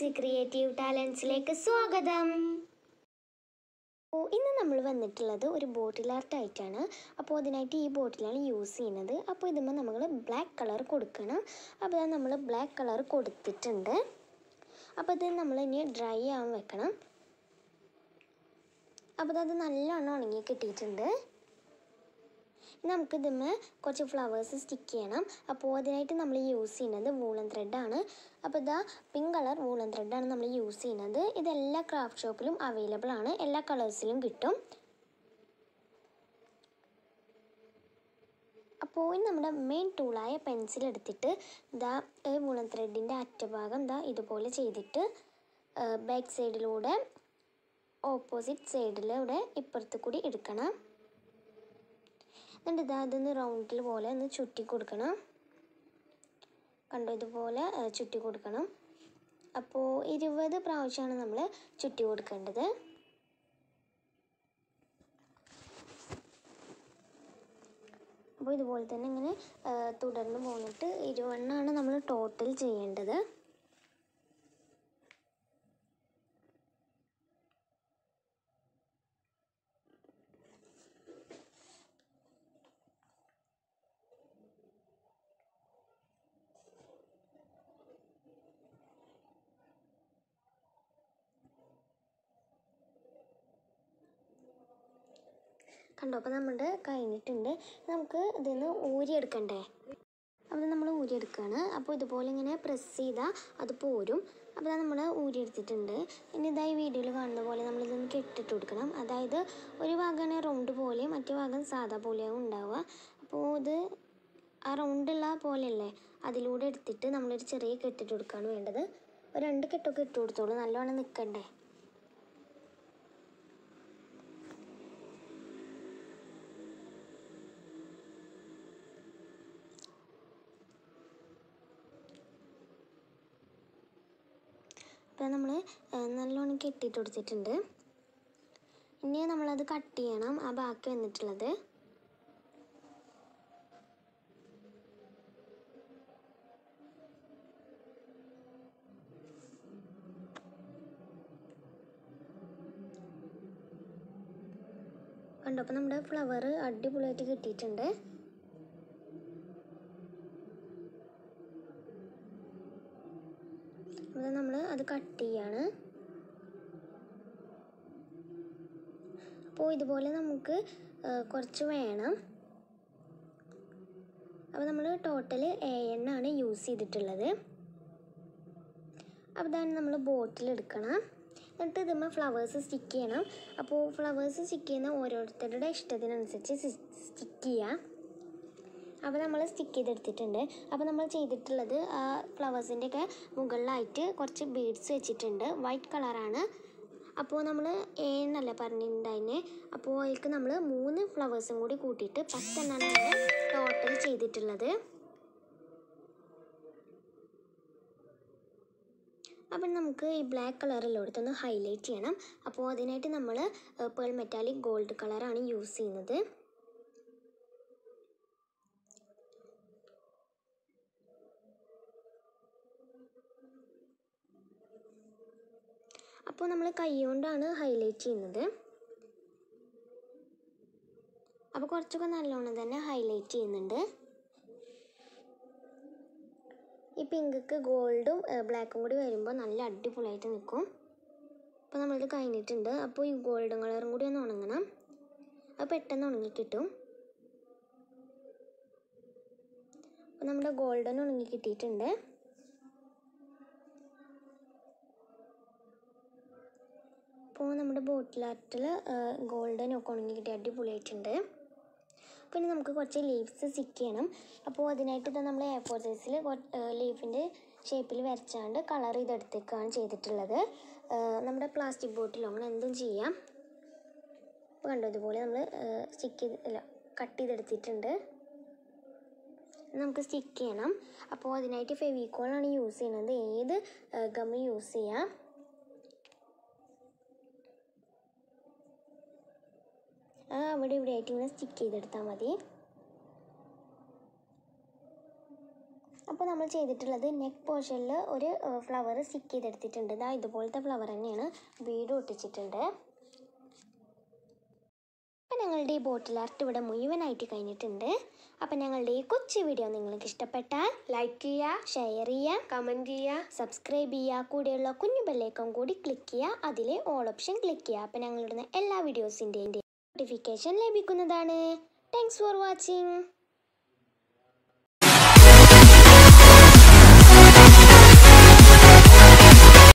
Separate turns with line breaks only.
Lincy creative ടാലൻസിലേക്ക് സ്വാഗതം. ഇന്ന് നമ്മൾ വന്നിട്ടുള്ളത് ഒരു ബോട്ടിൽ ആർട്ട് ആയിട്ടാണ്. അപ്പോൾ അതിനായിട്ട് ഈ ബോട്ടിലാണ് യൂസ് ചെയ്യുന്നത്. അപ്പോൾ ഇതുമ്പോൾ നമ്മൾ ബ്ലാക്ക് കളർ കൊടുക്കണം. അപ്പോൾ അത് നമ്മൾ ബ്ലാക്ക് കളർ കൊടുത്തിട്ടുണ്ട്. അപ്പോൾ ഇത് നമ്മൾ ഇനി ഡ്രൈ ആവാൻ വെക്കണം. അപ്പോൾ അത് നല്ലോണം ഉണങ്ങി കിട്ടിയിട്ടുണ്ട്. നമുക്ക് ഇതിന്മേ കുറച്ച് ഫ്ലവേഴ്സ് സ്റ്റിക്ക് ചെയ്യണം. അപ്പോൾ അതിനായിട്ട് നമ്മൾ യൂസ് ചെയ്യുന്നത് വൂളൻ ത്രെഡാണ്. അപ്പോൾ ഇതാ പിങ്ക് കളർ വൂളൻ ത്രെഡാണ് നമ്മൾ യൂസ് ചെയ്യുന്നത്. ഇതെല്ലാ ക്രാഫ്റ്റ് ഷോപ്പിലും അവൈലബിൾ ആണ്, എല്ലാ കളേഴ്സിലും കിട്ടും. അപ്പോൾ നമ്മുടെ മെയിൻ ടൂളായ പെൻസിൽ എടുത്തിട്ട് ഇതാ വൂളൻ ത്രെഡിൻ്റെ അറ്റഭാഗം ഇതാ ഇതുപോലെ ചെയ്തിട്ട് ബാക്ക് സൈഡിലൂടെ ഓപ്പോസിറ്റ് സൈഡിലൂടെ ഇപ്പുറത്ത് കൂടി എടുക്കണം. എന്നിട്ട് ഇതൊന്ന് റൗണ്ടിൽ പോലെ ഒന്ന് ചുറ്റി കൊടുക്കണം. കണ്ടോ, ഇതുപോലെ ചുറ്റി കൊടുക്കണം. അപ്പോൾ 20 പ്രാവശ്യമാണ് നമ്മൾ ചുറ്റി കൊടുക്കേണ്ടത്. അപ്പോൾ ഇതുപോലെ തന്നെ ഇങ്ങനെ തുടർന്ന് പോന്നിട്ട് 21 നമ്മൾ ടോട്ടൽ ചെയ്യേണ്ടത്. കണ്ടോ, അപ്പോൾ നമ്മുടെ കഴിഞ്ഞിട്ടുണ്ട്. നമുക്ക് ഇതിന്ന് ഊരിയെടുക്കണ്ടേ? അപ്പോൾ നമ്മൾ ഊരിയെടുക്കുകയാണ്. അപ്പോൾ ഇതുപോലെ ഇങ്ങനെ പ്രസ് ചെയ്താൽ അത് പോരും. അപ്പോൾ നമ്മൾ ഊരിയെടുത്തിട്ടുണ്ട്. ഇനി ഇതായി വീഡിയോയിൽ കാണുന്ന പോലെ നമ്മളിതൊന്ന് കെട്ടിട്ട് കൊടുക്കണം. അതായത് ഒരു ഭാഗമാണ് റൗണ്ട് പോലെ, മറ്റേ ഭാഗം സാധാ പോലെയാവും ഉണ്ടാവുക. അപ്പോൾ ഇത് ആ റൗണ്ടുള്ള പോലെയല്ലേ, അതിലൂടെ എടുത്തിട്ട് നമ്മളൊരു ചെറിയ കെട്ടിട്ട് കൊടുക്കുകയാണ് വേണ്ടത്. ഒരു 2 കെട്ടൊക്കെ ഇട്ട് കൊടുത്തോളൂ, നല്ലോണം നിൽക്കണ്ടേ. അപ്പോൾ നമ്മൾ നല്ലോണം കെട്ടിയിട്ട് കൊടുത്തിട്ടുണ്ട്. ഇനി നമ്മളത് കട്ട് ചെയ്യണം, ആ ബാക്കി വന്നിട്ടുള്ളത്. കണ്ടോ, അപ്പോൾ നമ്മുടെ ഫ്ലവർ അടിപൊളിയായിട്ട് കിട്ടിയിട്ടുണ്ട്. അപ്പോൾ നമ്മൾ അത് കട്ട് ചെയ്യാണ്. അപ്പോൾ ഇതുപോലെ നമുക്ക് കുറച്ച് വേണം. അപ്പോൾ നമ്മൾ ടോട്ടൽ 7 ആണ് യൂസ് ചെയ്തിട്ടുള്ളത്. അപ്പോൾ ഇതാണ് നമ്മൾ ബോട്ടിൽ എടുക്കണം. എന്നിട്ട് ഇതുമ്പോൾ ഫ്ലവേഴ്സ് സ്റ്റിക്ക് ചെയ്യണം. അപ്പോൾ ഫ്ലവേഴ്സ് സ്റ്റിക്ക് ചെയ്യുന്ന ഓരോരുത്തരുടെ ഇഷ്ടത്തിനനുസരിച്ച് സ്റ്റിക്ക് ചെയ്യാം. അപ്പോൾ നമ്മൾ സ്റ്റിക്ക് ചെയ്തെടുത്തിട്ടുണ്ട്. അപ്പോൾ നമ്മൾ ചെയ്തിട്ടുള്ളത് ആ ഫ്ലവേഴ്സിൻ്റെയൊക്കെ മുകളിലായിട്ട് കുറച്ച് ബീഡ്സ് വെച്ചിട്ടുണ്ട്. വൈറ്റ് കളറാണ്. അപ്പോൾ നമ്മൾ 7 പറഞ്ഞിട്ടുണ്ടായിനെ. അപ്പോൾ അതിലേക്ക് നമ്മൾ 3 ഫ്ലവേഴ്സും കൂടി കൂട്ടിയിട്ട് 10 ടോട്ടൽ ചെയ്തിട്ടുള്ളത്. അപ്പം നമുക്ക് ഈ ബ്ലാക്ക് കളറിലോടത്തൊന്ന് ഹൈലൈറ്റ് ചെയ്യണം. അപ്പോൾ അതിനായിട്ട് നമ്മൾ പേൾ മെറ്റാലിക് ഗോൾഡ് കളറാണ് യൂസ് ചെയ്യുന്നത്. അപ്പോൾ നമ്മൾ കൈ കൊണ്ടാണ് ഹൈലൈറ്റ് ചെയ്യുന്നത്. അപ്പോൾ കുറച്ചൊക്കെ നല്ലോണം തന്നെ ഹൈലൈറ്റ് ചെയ്യുന്നുണ്ട്. ഈ പിങ്ക്ക്ക് ഗോൾഡും ബ്ലാക്കും കൂടി വരുമ്പോൾ നല്ല അടിപൊളിയായിട്ട് നിൽക്കും. അപ്പോൾ നമ്മളിത് കഴിഞ്ഞിട്ടുണ്ട്. അപ്പോൾ ഈ ഗോൾഡൻ കളറും കൂടി ഒന്ന് ഉണങ്ങണം. അത് പെട്ടെന്ന് ഉണങ്ങി കിട്ടും. അപ്പോൾ നമ്മുടെ ഗോൾഡൻ ഉണങ്ങി കിട്ടിയിട്ടുണ്ട്. അപ്പോൾ നമ്മുടെ ബോട്ടിൽ ആർട്ടിൽ ഗോൾഡനൊക്കെ ഉണങ്ങി കിട്ടി അടിപൊളിയായിട്ടുണ്ട്. പിന്നെ നമുക്ക് കുറച്ച് ലീവ്സ് സ്റ്റിക്ക് ചെയ്യണം. അപ്പോൾ അതിനായിട്ട് ഇത് നമ്മൾ A4 സൈസിൽ ലീഫിൻ്റെ ഷേപ്പിൽ വരച്ചാണ്ട് കളർ ചെയ്തെടുത്തേക്കാണ് ചെയ്തിട്ടുള്ളത്. നമ്മുടെ പ്ലാസ്റ്റിക് ബോട്ടിലോ അങ്ങനെ എന്തും ചെയ്യാം. അപ്പോൾ കണ്ടോ, ഇതുപോലെ നമ്മൾ കട്ട് ചെയ്തെടുത്തിട്ടുണ്ട്. നമുക്ക് സ്റ്റിക്ക് ചെയ്യണം. അപ്പോൾ അതിനായിട്ട് ഫെവിക്കോളാണ് യൂസ് ചെയ്യുന്നത്. ഏത് ഗം യൂസ് ചെയ്യാം. അവിടെ ഇവിടെ ആയിട്ട് ഇങ്ങനെ സ്റ്റിക്ക് ചെയ്തെടുത്താൽ മതി. അപ്പോൾ നമ്മൾ ചെയ്തിട്ടുള്ളത് നെക്ക് പോർഷനിൽ ഒരു ഫ്ലവർ സ്റ്റിക്ക് ചെയ്തെടുത്തിട്ടുണ്ട്. ഇതാ ഇതുപോലത്തെ ഫ്ലവർ തന്നെയാണ് വീണ്ടും ഒട്ടിച്ചിട്ടുണ്ട്. അപ്പം ഞങ്ങളുടെ ഈ ബോട്ടിൽ ആർട്ട് ഇവിടെ മുഴുവനായിട്ട് കഴിഞ്ഞിട്ടുണ്ട്. അപ്പം ഞങ്ങളുടെ ഈ കൊച്ചു വീഡിയോ നിങ്ങൾക്ക് ഇഷ്ടപ്പെട്ടാൽ
ലൈക്ക് ചെയ്യുക,
ഷെയർ ചെയ്യുക,
കമൻറ്റ് ചെയ്യുക,
സബ്സ്ക്രൈബ് ചെയ്യുക, കൂടെയുള്ള കുഞ്ഞു ബെല്ലൈക്കൺ കൂടി ക്ലിക്ക് ചെയ്യുക, അതിലെ ഓൾ ഓപ്ഷൻ ക്ലിക്ക് ചെയ്യുക. അപ്പം ഞങ്ങളിടുന്ന എല്ലാ വീഡിയോസിൻ്റെയും നോട്ടിഫിക്കേഷൻ ലഭിക്കുന്നതാണ്. Thanks for watching.